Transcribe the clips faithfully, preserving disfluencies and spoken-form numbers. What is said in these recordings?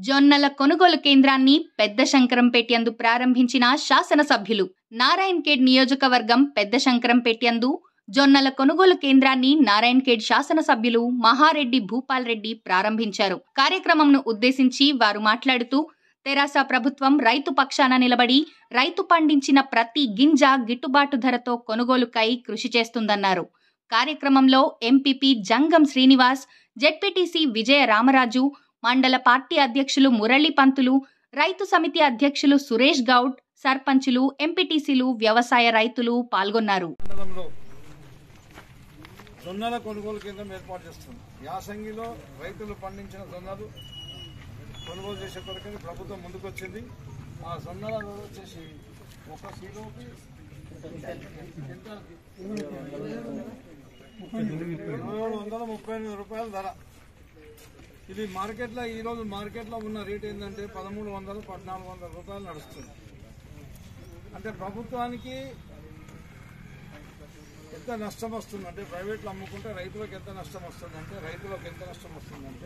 జొన్నల కొనుగోలు కేంద్రాన్ని పెద్ద శంకరంపేట యందు ప్రారంభించిన శాసనసభ్యులు. నారాయణఖేడ్ నియోజకవర్గం పెద్ద శంకరంపేట యందు జొన్నల కొనుగోలు కేంద్రాన్ని నారాయణఖేడ్ శాసనసభ్యులు మహారెడ్డి భూపాల్ రెడ్డి ప్రారంభించారు. కార్యక్రమంను ఉద్దేశించి వారు మాట్లాడుతూ, తెరాస ప్రభుత్వం రైతు పక్షాన నిలబడి రైతు పండించిన ప్రతి గింజ గిట్టుబాటు ధరతో కొనుగోలుకై కృషి చేస్తుందన్నారు. కార్యక్రమంలో ఎంపీపీ జంగం శ్రీనివాస్, జెడ్పీటీసీ విజయ రామరాజు, మండల పార్టీ అధ్యక్షులు మురళీ పంతులు, రైతు సమితి అధ్యక్షులు సురేష్ గౌడ్, సర్పంచులు, ఎంపీటీసీలు, వ్యవసాయ రైతులు పాల్గొన్నారు. జొన్నల కొనుగోలు కేంద్రం ఏర్పాటు చేస్తుంది. యాసంగిలో రైతులు పండించిన జొన్నలు కొనుగోలు చేసే కొరకు ప్రభుత్వం ముందుకొచ్చింది. ఆ జొన్నల వచ్చేసి ఒక కిలోకి ఏడు వందల ముప్పై ఎనిమిది రూపాయల ధర. ఇది మార్కెట్లో ఈరోజు మార్కెట్లో ఉన్న రేట్ ఏంటంటే పదమూడు వందలు పద్నాలుగు వందల రూపాయలు నడుస్తుంది. అంటే ప్రభుత్వానికి ఎంత నష్టం వస్తుంది అంటే, ప్రైవేట్లో అమ్ముకుంటే రైతులకు ఎంత నష్టం వస్తుంది అంటే, రైతులకు ఎంత నష్టం వస్తుందంటే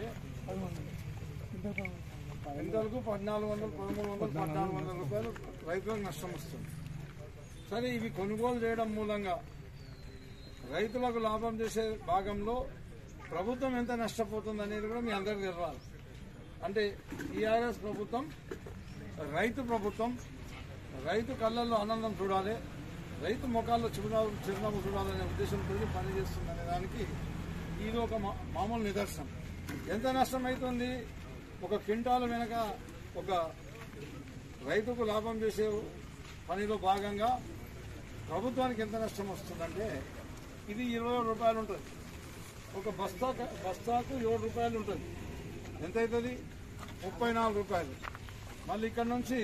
ఎంతలకు పద్నాలుగు వందలు పదమూడు వందలు పద్నాలుగు వందల రూపాయలు రైతులకు నష్టం వస్తుంది. సరే, ఇవి కొనుగోలు చేయడం మూలంగా రైతులకు లాభం చేసే భాగంలో ప్రభుత్వం ఎంత నష్టపోతుంది అనేది కూడా మీ అందరికీ తెలవాలి. అంటే టీఆర్ఎస్ ప్రభుత్వం రైతు ప్రభుత్వం, రైతు కళ్ళల్లో ఆనందం చూడాలి, రైతు ముఖాల్లో చిరునవ్వు చిరునవ్వు చూడాలనే ఉద్దేశంతో పనిచేస్తుందనే దానికి ఇది ఒక మామూలు నిదర్శనం. ఎంత నష్టం అవుతుంది? ఒక క్వింటాలు వెనక ఒక రైతుకు లాభం చేసే పనిలో భాగంగా ప్రభుత్వానికి ఎంత నష్టం వస్తుందంటే, ఇది ఇరవై రూపాయలు ఉంటుంది. ఒక బస్తా బస్తాకు ఏడు రూపాయలు ఉంటుంది. ఎంత అవుతుంది? ముప్పై నాలుగు రూపాయలు. మళ్ళీ ఇక్కడ నుంచి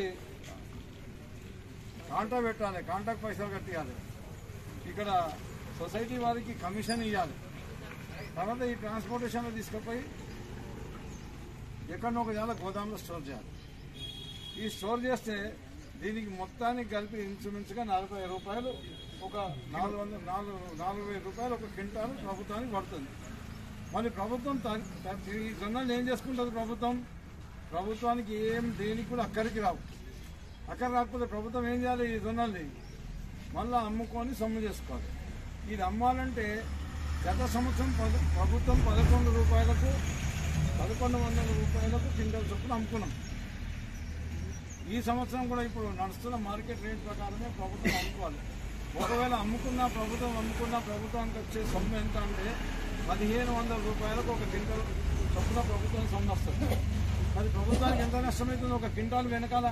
కాంటా పెట్టాలి, కాంటాకు పైసలు కట్టియాలి, ఇక్కడ సొసైటీ వారికి కమిషన్ ఇవ్వాలి, తర్వాత ఈ ట్రాన్స్పోర్టేషన్లో తీసుకుపోయి ఎక్కడో ఒక జాల గోదాంలో స్టోర్ చేయాలి. ఈ స్టోర్ చేస్తే దీనికి మొత్తానికి కలిపి ఇంచుమించుగా నలభై రూపాయలు, ఒక నాలుగు వందల నాలుగు నాలుగు వేల రూపాయలు ఒక క్వింటాలు ప్రభుత్వానికి పడుతుంది. మళ్ళీ ప్రభుత్వం ఈ జొన్నలు ఏం చేసుకుంటుంది? ప్రభుత్వం ప్రభుత్వానికి ఏం దేనికి కూడా అక్కడికి రావు. అక్కడ రాకపోతే ప్రభుత్వం ఏం చేయాలి? ఈ జొన్నల్ని మళ్ళీ అమ్ముకొని సొమ్ము చేసుకోవాలి. ఇది అమ్మాలంటే గత సంవత్సరం ప్రభుత్వం పదకొండు రూపాయలకు పదకొండు వందల రూపాయలకు క్వింటల్ చొప్పున అమ్ముకున్నాం. ఈ సంవత్సరం కూడా ఇప్పుడు నడుస్తున్న మార్కెట్ రేట్ ప్రకారమే ప్రభుత్వం అమ్ముకోవాలి. ఒకవేళ అమ్ముకున్నా ప్రభుత్వం అమ్ముకున్నా ప్రభుత్వానికి వచ్చే సొమ్ము ఎంత అంటే పదిహేను వందల రూపాయలకు ఒక క్వింటల్ చొప్పున ప్రభుత్వం సొమ్ము వస్తుంది. మరి ప్రభుత్వానికి ఎంత నష్టమవుతుంది? ఒక క్వింటాల్ వెనకాల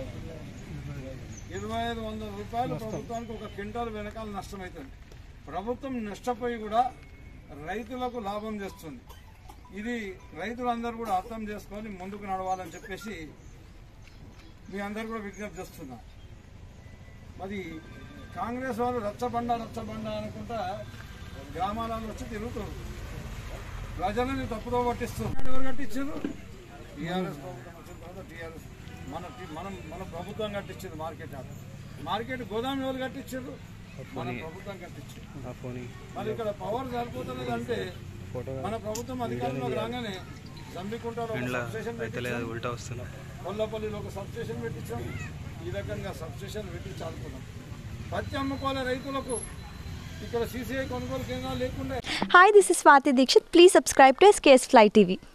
ఇరవై ఐదు వందల రూపాయలు ప్రభుత్వానికి ఒక క్వింటాల్ వెనకాల నష్టమవుతుంది. ప్రభుత్వం నష్టపోయి కూడా రైతులకు లాభం చేస్తుంది. ఇది రైతులందరూ కూడా అర్థం చేసుకొని ముందుకు నడవాలని చెప్పేసి మీ అందరు కూడా విజ్ఞప్తి చేస్తున్నా. మరి కాంగ్రెస్ వాళ్ళు రచ్చబండ రచ్చబండ అనుకుంటా గ్రామాలలో వచ్చి తిరుగుతారు, ప్రజలని తప్పుదో పట్టిస్తారు. ఎవరు కట్టించారు? టీఆర్ఎస్ ప్రభుత్వం వచ్చిన తర్వాత టీఆర్ఎస్ మన మనం మన ప్రభుత్వం కట్టించింది. మార్కెట్ మార్కెట్ గోదాం ఎవరు కట్టించారు? మన ప్రభుత్వం కట్టించారు. మరి ఇక్కడ పవర్ సరిపోతున్నది అంటే మన ప్రభుత్వం అధికారంలోకి రాగానే జంబికుంటలో సబ్స్టేషన్ పెట్టించాం, కొల్లపల్లిలో ఒక సబ్స్టేషన్ పెట్టించాం, ఈ రకంగా సబ్స్టేషన్ పెట్టించి ఆడుకున్నాం. పత్తి అమ్ముకోవాలి రైతులకు. ఇక్కడ సీసీఐ కొనుగోలు కేంద్రాలు లేకుండా. Hi, this is Swati Dikshit. Please subscribe to S K S Fly T V.